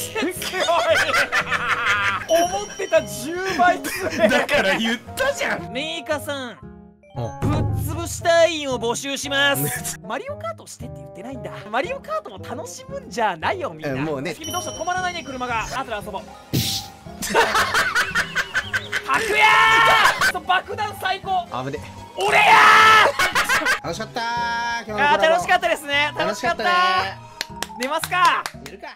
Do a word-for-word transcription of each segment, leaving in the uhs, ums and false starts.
すごい思ってたじゅうばい強い。 だから言ったじゃん。 メーカーさん、ぶっ潰し隊員を募集します。マリオカートしてって言ってないんだ。マリオカートも楽しむんじゃないよみんな。 もうね。 君どうした？止まらないね車が。後で遊ぼう。白夜ー。爆弾最高。 あぶね。 俺やー。楽しかったー。 今日の楽しかったですね。楽しかった。寝ますか。 寝るか。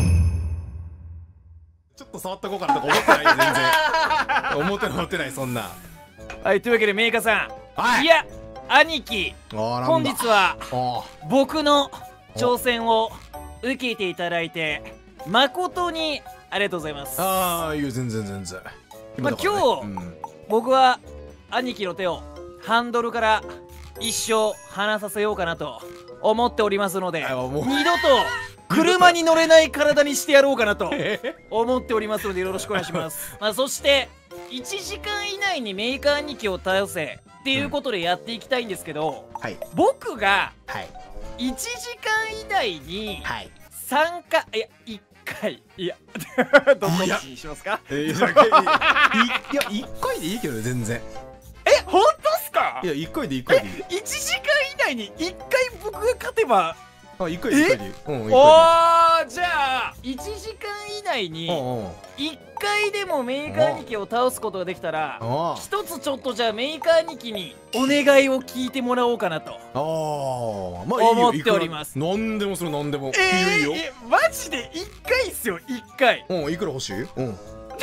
ちょっと触っとこうかなとか思ってないよ全然。思ってない思ってないそんな。 はい、というわけでメーカーさん、 はい、 いや兄貴、本日は僕の挑戦を受けていただいて誠にありがとうございます。 ああ、いいよ全然全然。 まあ今日、うん、僕は兄貴の手をハンドルから一生離させようかなと思っておりますので、二度と車に乗れない体にしてやろうかなと思っておりますのでよろしくお願いします。まあそしていちじかん以内にメーカー兄貴を倒せっていうことでやっていきたいんですけど、うん、はい、僕がいちじかん以内に参加、いやいっかい、いやどっちにしますか？いやいっかいでいいけど全然。 え、本当っすか？ いやいっかいでいっかいでいい。 いちじかん以内にいっかい僕が勝てば、 あ、いっかいでいっかいでいい。 おー、じゃあいちじかん以内にいっかいでもメーカー兄貴を倒すことができたら、一つちょっとじゃあメーカー兄貴にお願いを聞いてもらおうかなと思っております。 なんでもそれなんでも。 えー、え、マジでいっかいっすよ、いっかい。 うん、いくら欲しい？うん。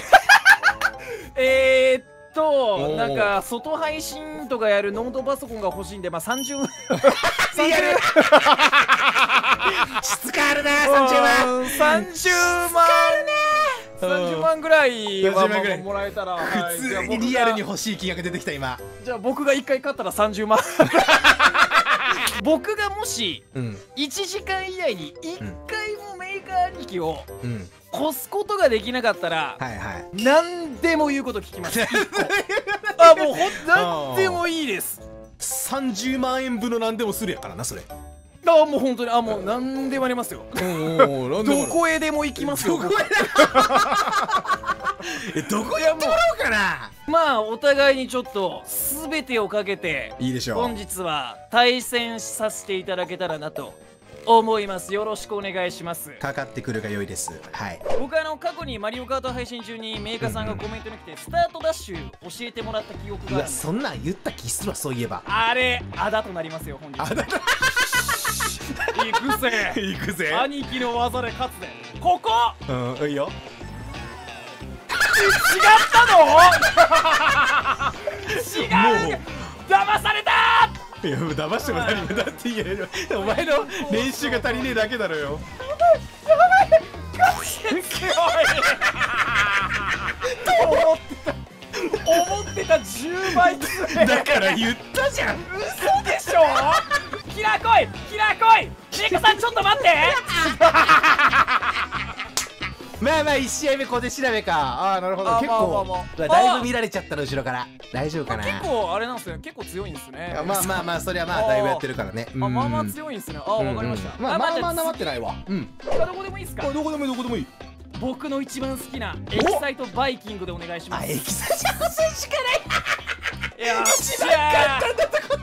えーっと、なんか外配信とかやるノートパソコンが欲しいんで、まあさんじゅうさんじゅう質感あるな。さんじゅうまんさんじゅうまんさんじゅうまんぐらいはもらえたら、 普通にリアルに欲しい金額出てきた今。 じゃあ僕がいっかい勝ったらさんじゅうまん。僕がもしいちじかん以内にいっかいもメーカー兄貴を越すことができなかったら何でも言うこと聞きます。あ、もうほん何でもいいです。 さんじゅうまんえんぶんの何でもするやからなそれ。 あ、もう本当に、あ、もう何でもありますよ。どこへでも行きますよ。 え、どこへ行ってもらおうかな。 まあお互いにちょっと全てをかけていいでしょう。 本日は対戦させていただけたらなと思います。よろしくお願いします。 かかってくるが良いです。はい。 僕あの過去にマリオカート配信中にメーカーさんがコメントに来てスタートダッシュ教えてもらった記憶がある。 いや、そんなん言った気するわ。そういえばあれあだとなりますよ本日。あだだ。行くぜ行くぜ。 兄貴の技で勝つぜ。ここ。 うん、いいよ。 違ったの？違う。騙されたー。 いや、騙しても何もだって言える。お前の練習が足りねえだけだろよ。 やばいやばい。すごい。思ってた思ってたじゅうばい強い。 だから言ったじゃん。 嘘でしょ。キラー来いキラー来い。メーカーさんちょっと待って。 まあまあいち試合目小手調べか。ああ、なるほど。結構だいぶ見られちゃったの後ろから。大丈夫かな。 結構あれなんですよ。結構強いんですね。 まあまあまあ、そりゃまあだいぶやってるからね。 あ、まあまあ強いんですね。あ、わかりました。 まあまあまあなまってないわ。うん。 どこでもいいですか。 どこでもいいどこでもいい。 僕の一番好きなエキサイトバイキングでお願いします。 あ、エキサイト選手しかない。 いや、 一番簡単だったこれ。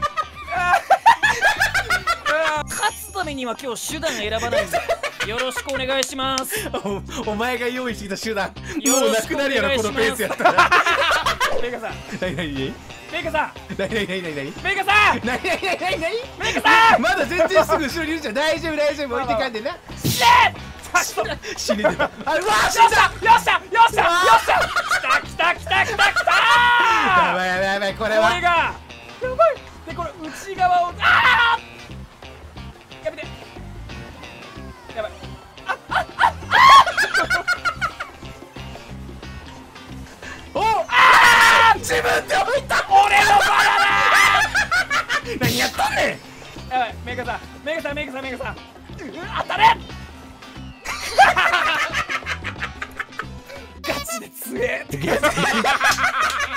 勝つためには今日手段選ばないんでよろしくお願いします。 お, お前が用意してきた手段もうなくなるやろこのペースやったら。 メーカーさん、 何何何メーカーさん、 何何何何何メーカーさん、 何何何何何メーカーさん、 まだ全然すぐ後ろにいるじゃん。大丈夫大丈夫、置いてかんでな。 死ね死ねてる。あ、うわー、死んだ。 よっしゃよっしゃよっしゃ。きたきたきたきたきた。 やばいやばいやばい、これはこれがやばい。でこれ内側を、ああやめて、やばい。あああおあ自分で置いた。 俺のバナナ。 何やったんねん。 やばい、メーカーさんメーカーさんメーカーさんメーカーさん、当たれ。ガチで強え。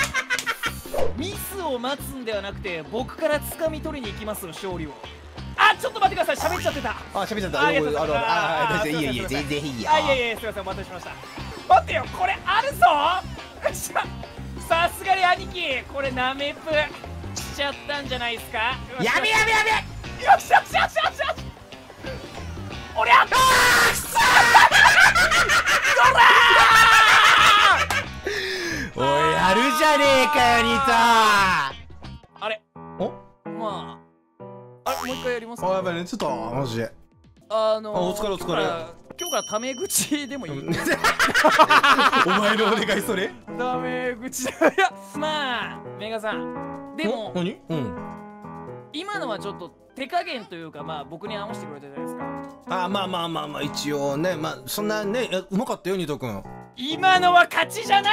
ミスを待つんではなくて僕から掴み取りに行きますよ勝利を。あっちょっと待ってください、喋っちゃってた。 あ、喋っちゃった。 ありがとうございます。 ああ、いいよいいよ、全然いいよ。 あ、いやいや、すいません、お待たせしました。待ってよ、これあるぞ。さすがに兄貴、これナメプしちゃったんじゃないですか。 やべやべやべ。 よしよしよしよしよし。おりゃ。ああ、くそおい、やるじゃねえかよ、ニタ。 あれ、 お、 まあ、あれ、もう一回やりますか。 あ、やばいね、ちょっとマジで。 あのー、 お疲れお疲れ。 今日からタメ口でもいい。 お前のお願いそれ。 タメ口。いや、まあメガさん、でも何？うん。 今のはちょっと手加減というか、まあ僕に合わせてくれたじゃないですか。 あ、まあまあまあまあ、一応ね、まあそんなね、うまかったよ、ニト君。 今のは勝ちじゃない。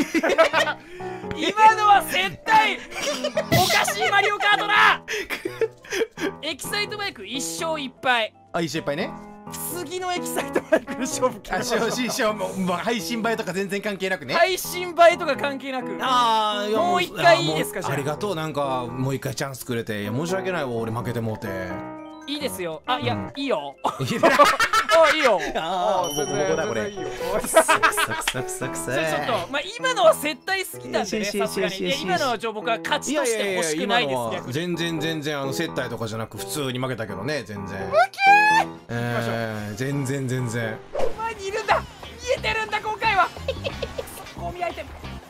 今のは接待。おかしいマリオカートだ。エキサイトバイク一勝一敗。 あ、一勝一敗ね。 次のエキサイトバイクの勝負決めましょう。 勝勝もう、まあ、配信映とか全然関係なくね。 配信映えとか関係なく。 ああ、 もう一回いいですか。じゃあありがとう。なんかもう一回チャンスくれて、いや申し訳ないわ、俺負けてもうて。 いいですよ。あ、いや、 うん、 いいよ。 あ、いいいよ。 ああ、僕僕だこれ。くさくさくさくさくさ。 ちょっと、まあ今のは接待すぎたんでね、さすがに。いや、今のはちょ僕は勝ちとして欲しくないです。 全然全然、あの接待とかじゃなく普通に負けたけどね、全然。 負けー。 えー、全然全然。 前にいるんだ。見えてるんだ今回は。こう見アイテム。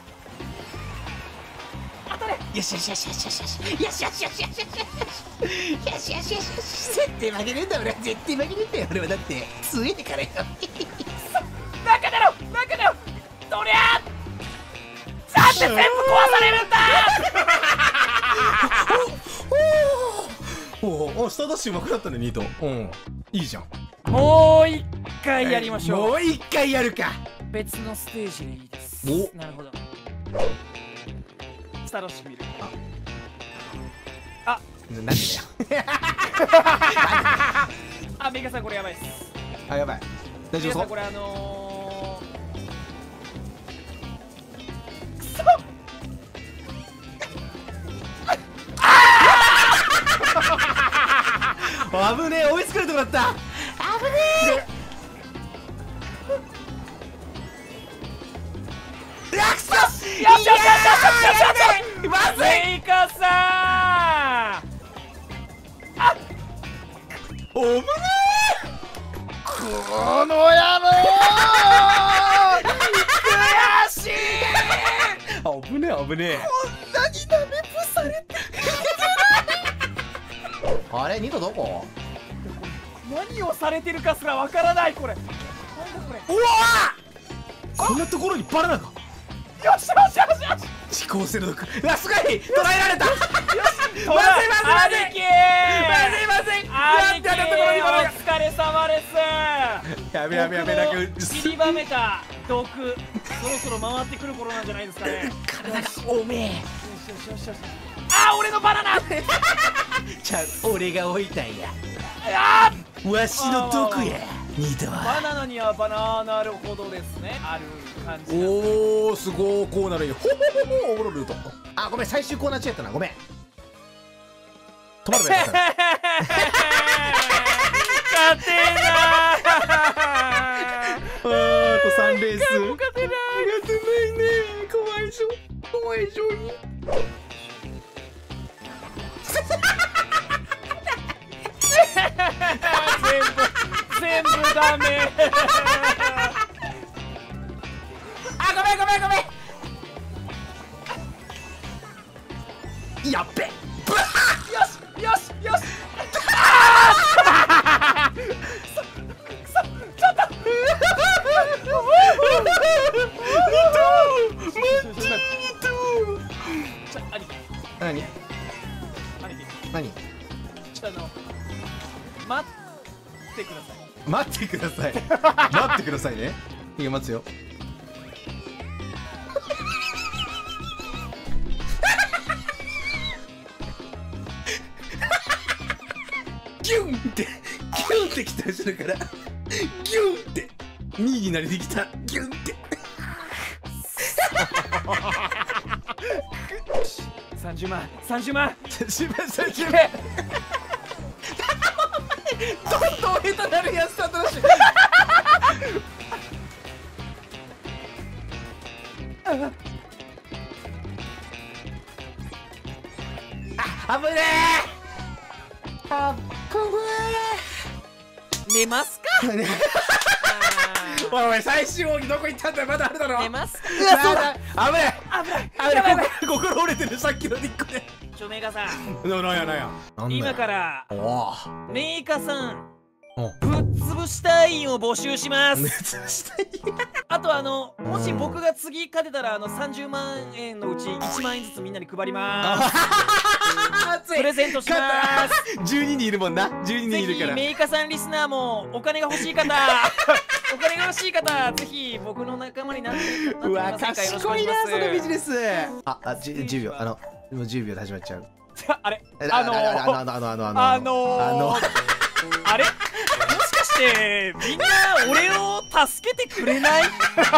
当たれ。 よしよしよしよしよしよしよしよしよしよしよしよしよしよしよしよし。絶対負けねえんだ俺は。絶対負けねえんだよ俺は。だって強えからよ。 中だろ中だよ。とりゃー。なんで全部壊されるんだ。 おお、下ダッシュうまくなったね、ニート。うん、いいじゃん。 もう一回やりましょう。 もう一回やるか。 別のステージでいいです。 お、 なるほど。スタロッシュ見る。あ、 なんでだよ。 あ、メガさんこれやばいっす。 あ、やばい。大丈夫そう。 これあのー、くそ。 危ねえ、追いつかれてもらった。危ねえ。やくそ。よしよしよしよしよし。まずい。 メガさん。あ、 おぶねえ。 この野郎。悔しい。 あ、危ねえ危ねえ。 こんなにナメプされて。 あれ、ニトどこ？ 何をされてるかすらわからない。これなんだこれ。 うわー、こんなところにバナナが。 よしよしよしよし。 思考鋭く。うわ、すごい捉えられた。よし、まずいまずいまずい兄貴。 まずいまずい。 兄貴、お疲れ様です。 やべやべやべ、なんか散りばめた毒、そろそろ回ってくる頃なんじゃないですかね。 体がおめえ。よしよしよしよし。あー、俺のバナナ。 ちゃう、俺が置いたんや。 あー、わしの毒や。ニートはバナナにはバナナるほどですね、ある感じ。 おお、すごー、こうなるよ。ほほほほ、おもろルート。あ、ごめん、最終コーナー中やったな、ごめん。止まるべ。勝てなー。 あー、あとさんレース。 勝てない。勝てないね。かわいそう。かわいそうに。 全部全部ダメ。 あ、ごめんごめんごめん。やっべ。よしよしよし。 何？何？ ちょっとあの待ってください。 待ってください。待ってくださいね。いや、待つよ。ギュンってギュンってきた後ろからギュンってにいになりできた。ギュンってさんじゅうまんさんじゅうまんさんじゅうまんさんじゅうまんどんどん下手なるやつだったらしい。あ、危ねえ。あ、こ寝ますか。 ぶね。おいおい、最終奥義どこ行ったんだよ。まだあるだろ。 寝ますか。 うわ、そうだ。危ない危ない危ない。心折れてる、さっきのニックで。 ちょメーカーさん、 ななんやなんや。 今からおお。 メーカーさんぶっ潰したいを募集します。あとあのもし僕が次勝てたらあのさんじゅうまんえんのうちいちまんえんずつみんなに配ります。プレゼントします。 じゅうににんいるもんな。じゅうににんいるから。 ぜひメーカーさんリスナーもお金が欲しい方お金が欲しい方ぜひ僕の仲間になってうわ、 なってください。 賢いなそのビジネス。ああ、じゅうびょう、あのもうじゅうびょうで始まっちゃう。 あれあのー、 あのあのあのあのあのあのー、あのあれもしかしてみんな俺を助けてくれない？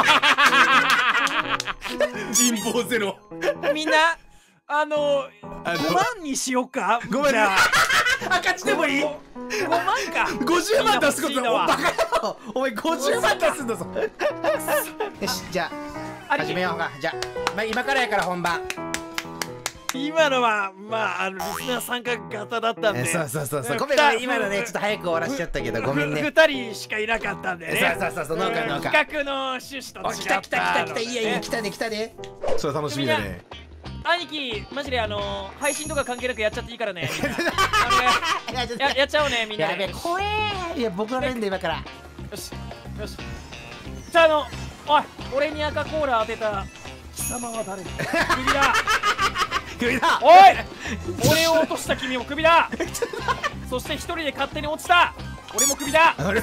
人望ゼロ。 みんなあのごまんにしよっか。 ごまん。 じゃあ赤字でもいい。 ごまんか。 ごじゅうまん出すことだ。バカ野郎。お前ごじゅうまん出すんだぞ。よし、じゃあ始めようか。じゃあまあ今からやから本番。 今のはまああのリスナー参加型だったんで、 そうそうそうそう、ごめんごめん、今のねちょっと早く終わらしちゃったけどごめんね。 ふたりしかいなかったんでね。 そうそうそうそう、農家農家。 企画の趣旨と違った。 来た来た来た来た、いやいや来たね来たね。それ楽しみだね。 兄貴マジであの配信とか関係なくやっちゃっていいからね。ややっちゃおうねみんなで。 やべ怖え。いや僕の面で今から。 よしよし。じゃああのおい俺に赤コーラ当てた貴様は誰だ。クビだ。 クビだ。 おい俺を落とした君もクビだ。そして一人で勝手に落ちた俺もクビだ。そう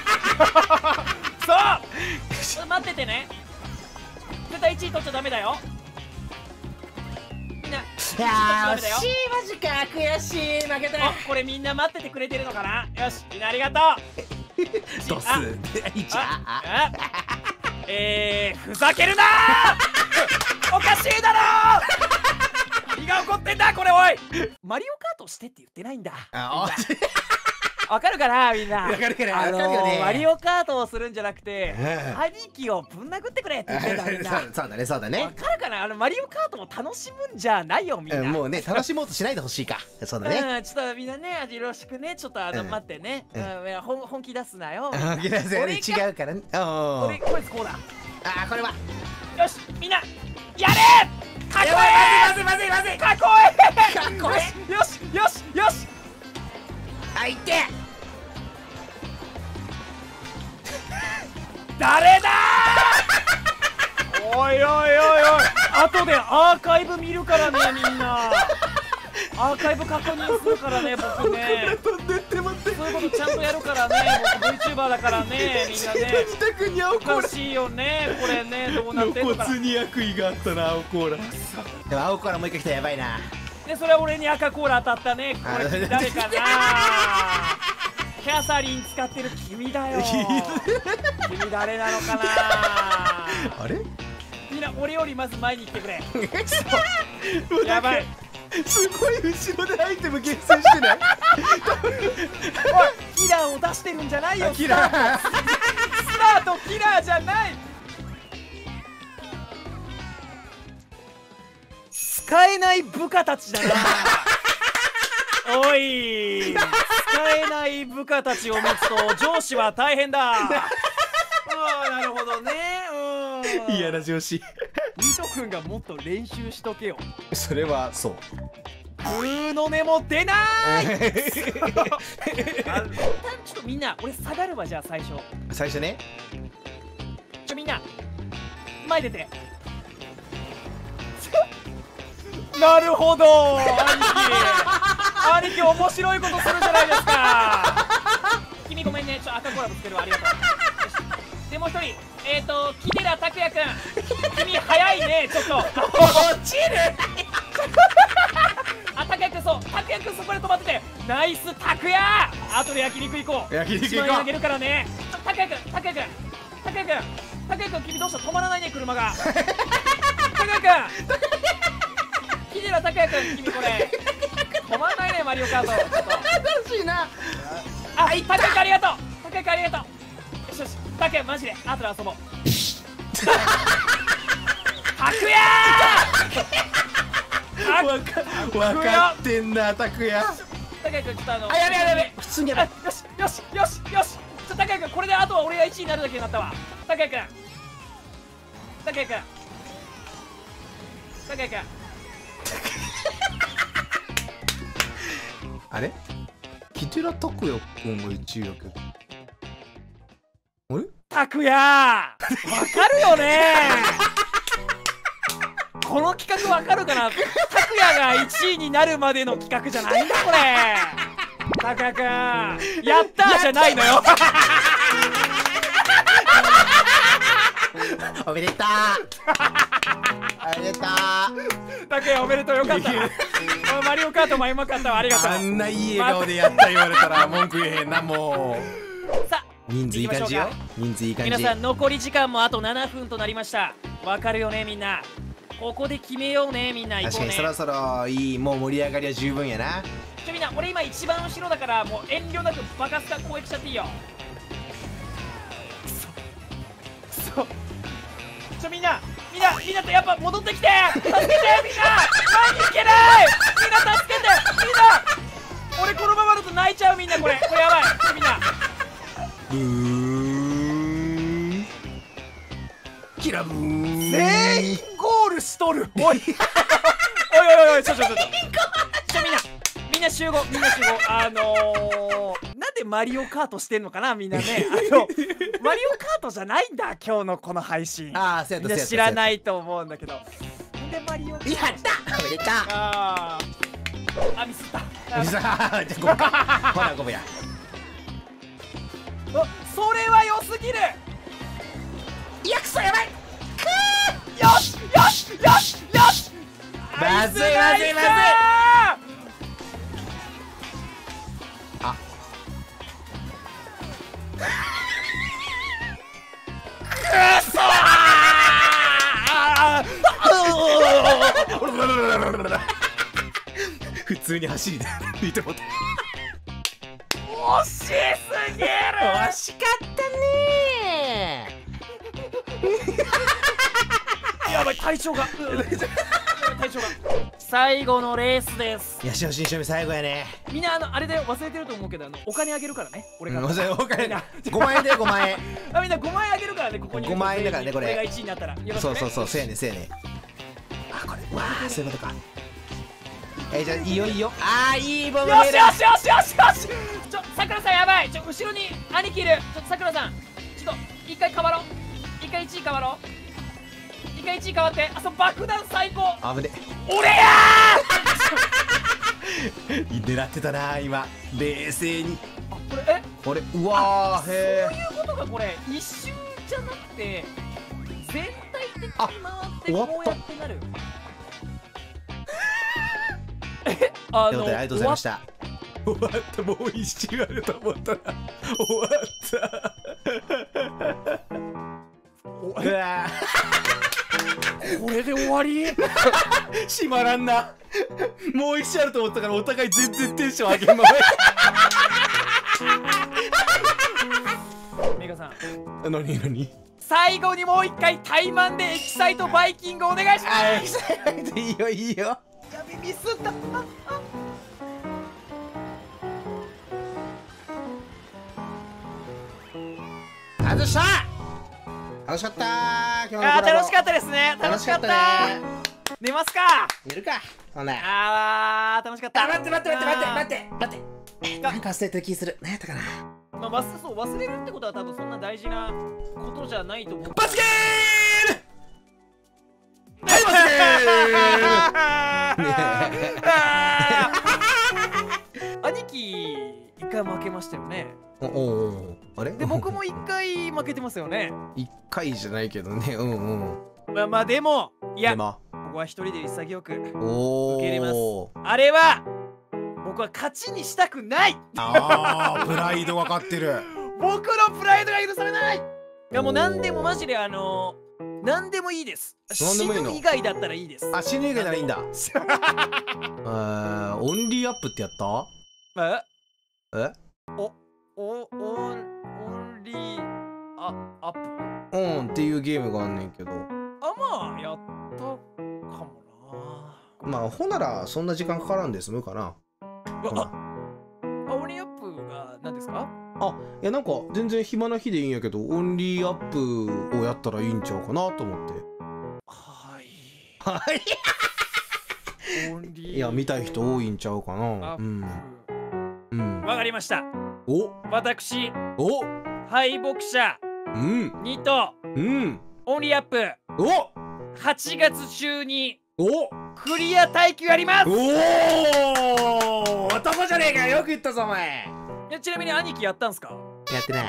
そう待っててね。絶対いちい取っちゃダメだよ。みんないやー惜しい。マジか悔しい。負けた。 あこれみんな待っててくれてるのかな。よしみんなありがとう。 ドスいちああえーふざけるなー。おかしいだろー。何が起こってんだこれ。おいマリオカートしてって言ってないんだ。わかるかなみんな。 わかるからあのわかるよね。 マリオカートをするんじゃなくて兄貴をぶん殴ってくれって言ってたみんな。 そうだねそうだね。 わかるかな。あのマリオカートも楽しむんじゃないよみんな。 もうね楽しもうとしないでほしいか。そうだね。 うんちょっとみんなねよろしくね。ちょっとあの待ってね。うん本気出すなよ。 本気出すよね。違うからね。 これこいつこうだ。 ああこれはよしみんなやれ。かっこええ。まずいまずいまずい。かっこええ。かっこええ。よしよしよし。 あいって誰だー。おいおいおいおい後でアーカイブ見るからねみんな。アーカイブ確認するからね僕ね。そういうことちゃんとやるからね。僕 VTuber だからねみんなね。おかしいよねこれね。どうなってんのかな。 露骨に悪意があったな青コーラ。でも青コーラもう一回来たらやばいな。 でそれは俺に赤コーラ当たったね。これ誰かな。キャサリン使ってる君だよ。君誰なのかな。 あれみんな俺よりまず前に来てくれ。やばい。 すごい後ろでアイテム厳選してない。 おいキラーを出してるんじゃないよ。 キラースタートキラーじゃない。使えない部下たちだな。おい使えない部下たちを持つと上司は大変だ。ああなるほどね。うん嫌な上司。 ミト君がもっと練習しとけよ。 それはそう。 グーの音も出ない。ちょっとみんな俺下がるわ。じゃあ最初最初ね。 ちょみんな前出て。なるほど兄貴兄貴面白いことするじゃないですか。君ごめんねちょっと赤コーラぶつけるわ。ありがとう。でもう一人えっ、ー、と木寺拓哉くん君早いねちょっと。落ちる。あ拓哉くんそう拓哉くんそこで止まっててナイス拓哉。あとで焼肉行こう。 焼肉行こう。 いちまんえんあげるからね。拓哉くん拓哉くん拓哉くん拓哉くん君どうした止まらないね車が。拓哉くん木寺拓哉くん君これ止まんないねマリオカート。ちょっと楽しいな。 ああ、高井君ありがとう。高井君ありがとう。よしよし、高井マジであとで遊ぼう。拓也ー。 わか分かってんな、拓也。 高井君ちょっとあの、 あ、やべやべやべ、普通にやべ。 よしよしよしよし。ちょ高井君これであとは俺がいちいになるだけになったわ。高井君高井君高井君あれキテラ拓也君がいちいやけど、あれ拓也わかるよねこの企画わかるかな。拓也がいちいになるまでの企画じゃないんだこれ。拓也くんやったーじゃないのよおめでとう。おめでとう。 拓也おめでとう、よかったマリオカートもうまかったわ、ありがとう。 あんないい笑顔でやった言われたら文句言えへんな。もうさあ人数いい感じよ。人数いい感じ。 皆さん残り時間もあとななふんとなりました。わかるよねみんな。ここで決めようねみんな。行こうね。 確かにそろそろいい、もう盛り上がりは十分やな。 ちょみんな、俺今一番後ろだからもう遠慮なくバカスカ攻撃しちゃっていいよ。くそくそ。ちょみんなみんなみんなとやっぱ戻ってきて、助けてみんな、前に行けないみんな、助けてみんな。俺このままだと泣いちゃう。みんなこれこれやばい。ちょみんなブーンキラブーン。 全員ゴールしとる。おいおいおいおい、ちょちょちょちょちょみんなみんな集合みんな集合。あのー、なんでマリオカートしてんのかなみんなね。あのマリオカートじゃないんだ今日のこの配信。 ああ、そうやった。 みんな知らないいと思うんだけど、なんでマリオカート。 やったおめでとう。 あーあ、ミスった。あじゃあごめんか。ほなごめんや。 あ、それは良すぎる。 いや、くそやばい。 よしよしよしよし。 まずいまずいまずい。あくそー普通に走りで吹いてもった。 惜しすぎる。 惜しかったねやばい、体調がやばい、体調が。最後のレースです。 よしよし、一緒に最後やね。 みんなあのあれで忘れてると思うけど、あのお金あげるからね。俺からうん、お金ごまん円でごまん円。 あ、みんなごまん円あげるからね。ここにごまん円だからねこれ。 俺がいちいになったらよろしくね。 そうそうそう、せやねせやね。あ、これわあ、そういうことか。え、じゃあいいよいいよ。ああ、いいボムよしヘル。 よしよしよしよし。ちょ、さくらさんやばい。ちょ、後ろに兄貴いる。ちょっとさくらさん、ちょっと一回変わろう。一回いちい変わろう。一回いちい変わって。あ、そう、爆弾最高。 あぶね。 俺やー狙ってたな今。冷静に。 ー。あ、これえこれうわー、へそういうことか。これ一周じゃなくて全体的に回ってあこうやってなる。え、あえ。ということでありがとうございました。終わった。もう一周あると思ったら終わった。うわこれで終わり。 ー閉まらんな。もう一周あると思ったからお互い全然テンション上げんまま。 メガさん、 何何最後にもう一回タイマンでエキサイトバイキングお願いします。 いいよいいよ。 やべ、ミスった。ああずした楽しかったー。今日のコラあー、 ボ楽しかったですね。楽しかった。 ね。 寝ますか。 寝るか。ほな。 あー、楽しかった。 あ、待って待って待って待ってあー待って待って。なんか忘れてる気する。何やったかな。 まあ、忘そう忘れるってことは多分そんな大事なことじゃないと思う。 罰ゲーム。はい、 兄貴一回負けましたよね。 おお、あれで僕も一回負けてますよね。 一回じゃないけどね。うんうん。 まあまあでもいや、 でもここは一人で潔くおお。 受け入れます。あれは僕は勝ちにしたくない。 ああ、プライド分かってる。 僕のプライドが許されない。いやもう何でもマジであの何でもいいです。 何でもいいの死ぬ以外だったらいいです。 あ、死ぬ以外ならいいんだ。あー、オンリーアップってやった？ ええ？ おおオンオンリーアアップうんっていうゲームがあんねんけど。 あ、まあやったかもな。 まあほんならそんな時間かからんで済むかな。ほらあ、あオンリーアップが何ですか？ あ、いやなんか全然暇な日でいいんやけど、オンリーアップをやったらいいんちゃうかなと思って。 はいはいオンリーいや見たい人多いんちゃうかな。 アップ、 うんうんわかりました。 お私お敗北者うんにとうんオンリーアップおはちがつ中におクリア耐久やります。 おお男じゃねえか、よく言ったぞお前。 いやちなみに兄貴やったんすか？ やってない。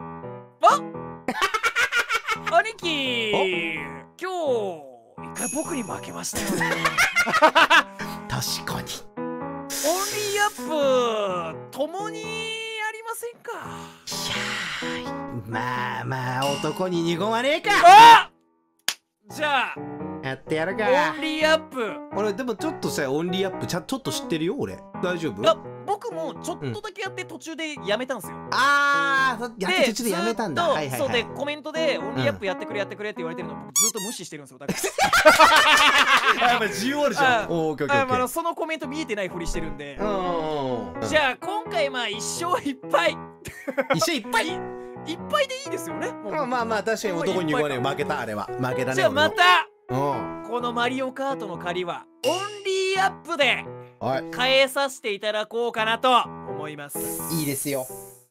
あ兄貴今日一回僕に負けましたよね。 確かに。 オンリーアップ共にやりませんか？ いやーまあまあ男に濁まねえか。 あじゃあやってやるか。 オンリーアップ。 俺でもちょっとさ、オンリーアップちゃちょっと知ってるよ俺。大丈夫？ いや僕もちょっとだけやって途中でやめたんですよ。 ああ、やって途中でやめたんだ。 ずっとはいはいそうではい。 コメントでオンリーアップやってくれやってくれって言われてるの僕ずっと無視してるんですよ。だかあ、やっぱ需要あるじゃん。 あおお、オッケーオッケーらああのオッケー。 そのコメント見えてないふりしてるんで。 うん。 じゃあ今回まあ一勝いっぱい一緒いっぱい。 いいっぱいでいいですよね。もうまあまあまあ確かに男に濁まねえ。負けたあれは。負けたね。 じゃあまた俺も。 このマリオカートの借りはオンリーアップでうん。はい。 変えさせていただこうかなと思います。 いいですよ。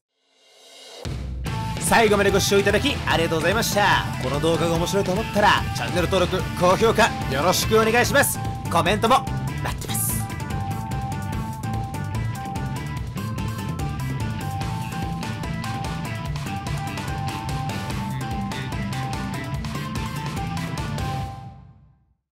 最後までご視聴いただきありがとうございました。この動画が面白いと思ったらチャンネル登録、高評価よろしくお願いします。コメントも